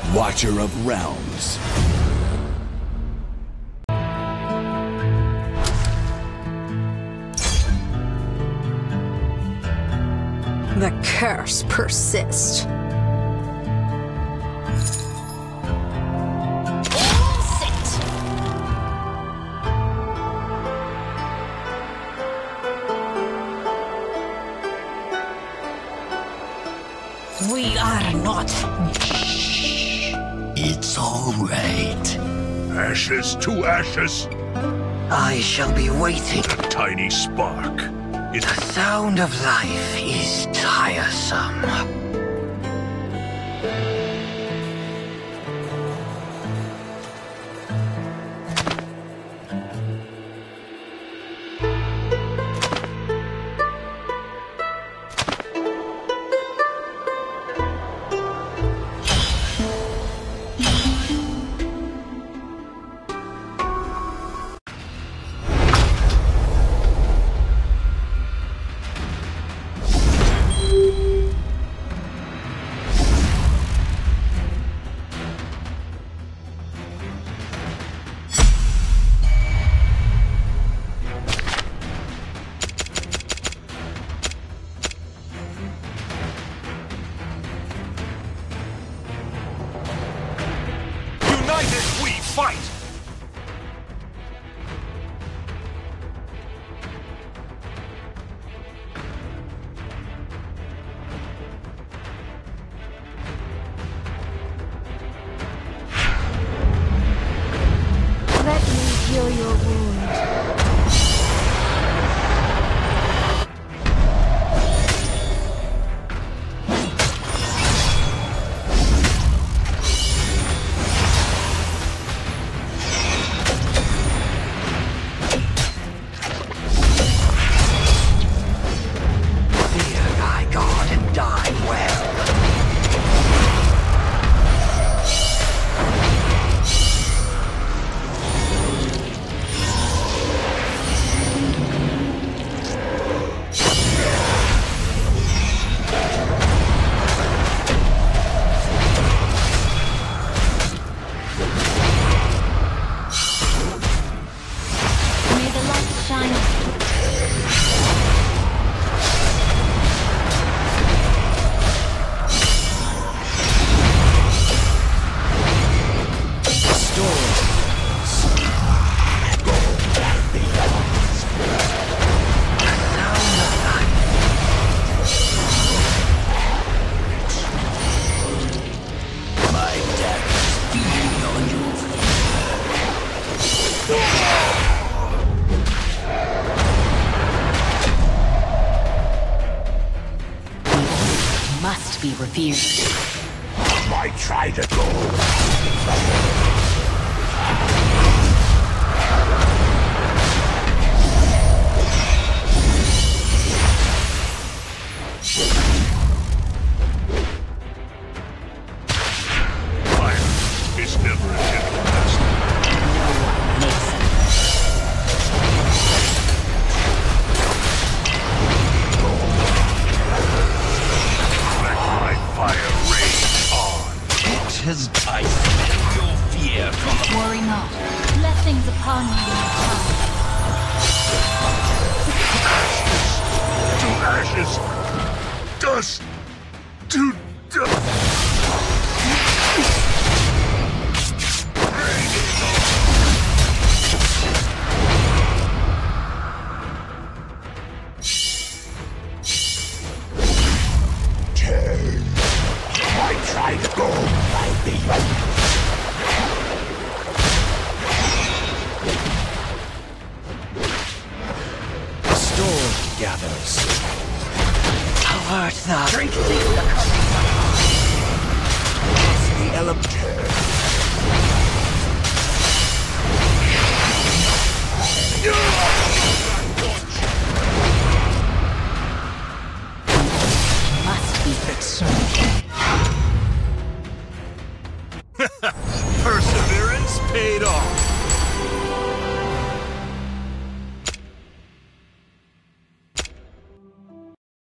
Watcher of Realms. The curse persists. We are not. It's all right. Ashes to ashes. I shall be waiting. A tiny spark. The sound of life is tiresome. United we fight! Let me heal your wound. Fear thy God and die well. May the light shine. My death is feeding on your Must be revered. I try to go. Fire is never a gentle master. Let my fire rage on. It has I smell your fear from Worry not. Blessings upon you in time. To ashes. Dust to dust. I try to go, I be. A storm gathers. Thou art thou. Drink deep The element. Must be Excerpt.